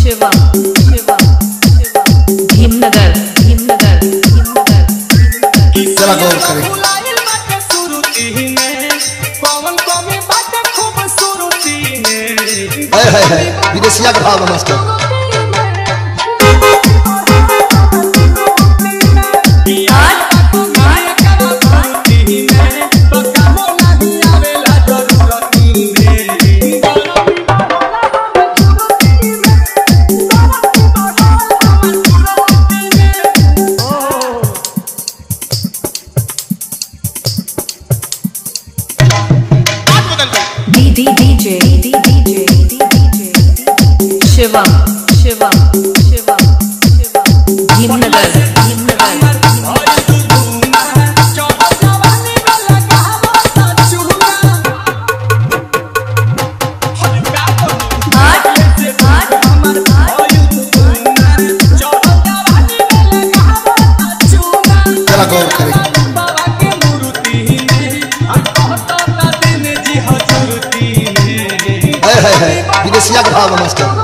शिवम शिवम शिवम भीमनगर भीमनगर भीमनगर जरा गौर करें। विदेशिया का भाव मास्टर शिवम शिवम शिवम शिवम भीमनगर भीमनगर जरा गौर करें। विदेशिया का भाव मास्टर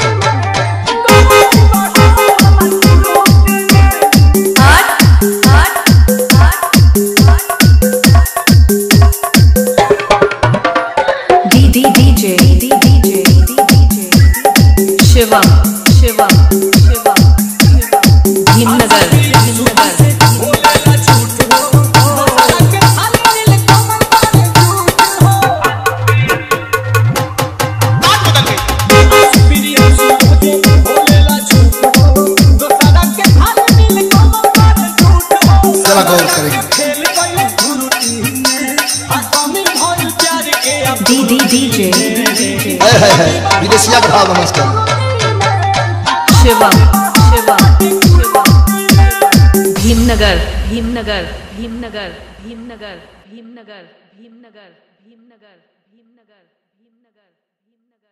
शिवम शिवम शिवम भीमनगर भीमनगर जरा गौर करें। विदेशिया का भाव मास्टर शिवम शिवम शिवम भीमनगर भीमनगर भीमनगर भीमनगर भीमनगर भीमनगर भीमनगर भीमनगर